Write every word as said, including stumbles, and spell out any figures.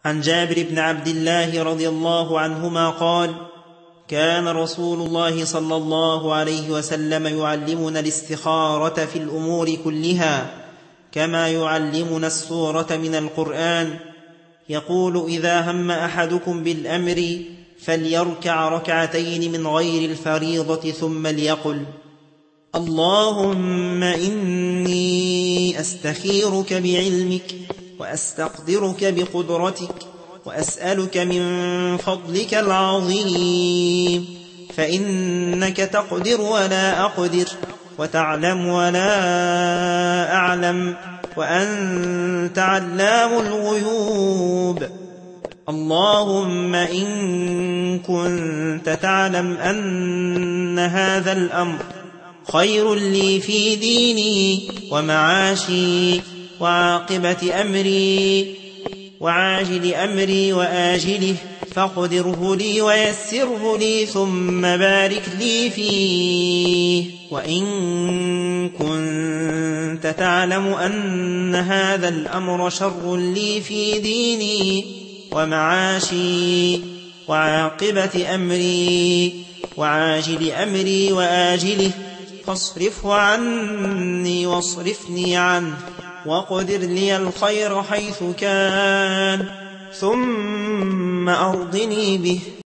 عن جابر بن عبد الله رضي الله عنهما قال: كان رسول الله صلى الله عليه وسلم يعلمنا الاستخارة في الأمور كلها كما يعلمنا السورة من القرآن. يقول: إذا هم أحدكم بالأمر فليركع ركعتين من غير الفريضة ثم ليقل: اللهم إني أستخيرك بعلمك وأستقدرك بقدرتك وأسألك من فضلك العظيم، فإنك تقدر ولا أقدر وتعلم ولا أعلم وأنت علام الغيوب. اللهم إن كنت تعلم أن هذا الأمر خير لي في ديني ومعاشي وعاقبة أمري وعاجل أمري وآجله فاقدره لي ويسره لي ثم بارك لي فيه. وإن كنت تعلم أن هذا الأمر شر لي في ديني ومعاشي وعاقبة أمري وعاجل أمري وآجله فاصرفه عني واصرفني عنه واقدر لي الخير حيث كان ثم أرضني به.